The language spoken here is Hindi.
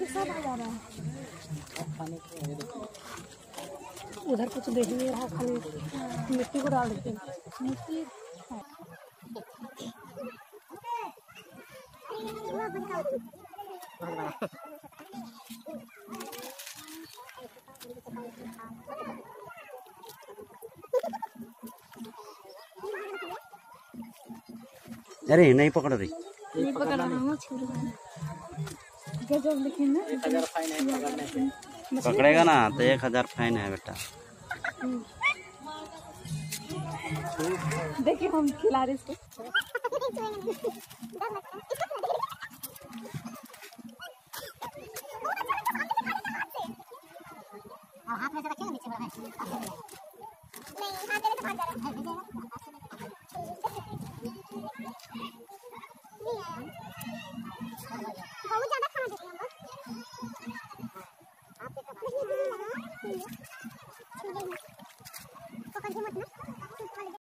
सब आ जा रहा है। उधर कुछ देख नहीं रहा, खाली मिट्टी को डाल देते हैं। मिट्टी अरे नहीं पकड़ रही, नहीं पकड़ रहा हूँ। गजब लेकिन ना, पकड़ेगा ना तो 1000 फाइन है बेटा। देखिए हम खिला रहे इसको। हाथ में से रखिए नीचे बढ़ाएं। नहीं हाथ देने से भाग जा रहा है। बहुत ज्यादा खाना देते हैं हम लोग। आप देखो